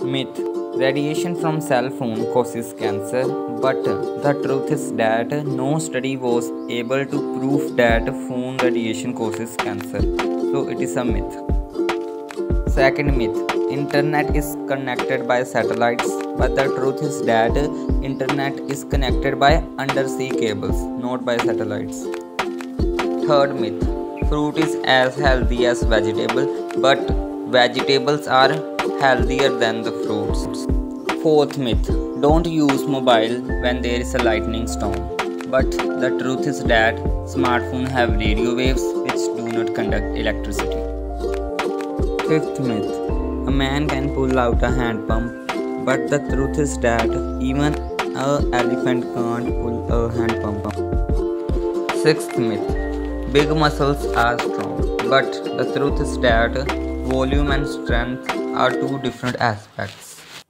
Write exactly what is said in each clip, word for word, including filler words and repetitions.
Myth: radiation from cell phone causes cancer, but the truth is that no study was able to prove that phone radiation causes cancer. So it is a myth. Second myth: internet is connected by satellites, but the truth is that internet is connected by undersea cables, not by satellites. Third myth: fruit is as healthy as vegetable, but vegetables are healthier than the fruits. Fourth myth: don't use mobile when there is a lightning storm. But the truth is that smartphones have radio waves which do not conduct electricity. Fifth myth: a man can pull out a hand pump, but the truth is that even an elephant can't pull a hand pump. Sixth myth: big muscles are strong, but the truth is that volume and strength are two different aspects.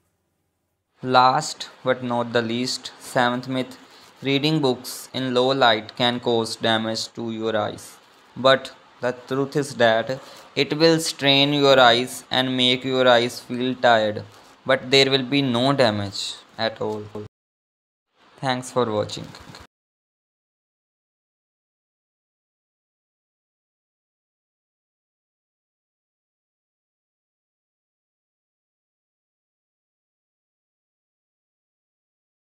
Last but not the least, seventh myth: reading books in low light can cause damage to your eyes. But the truth is that it will strain your eyes and make your eyes feel tired, but there will be no damage at all. Thanks for watching.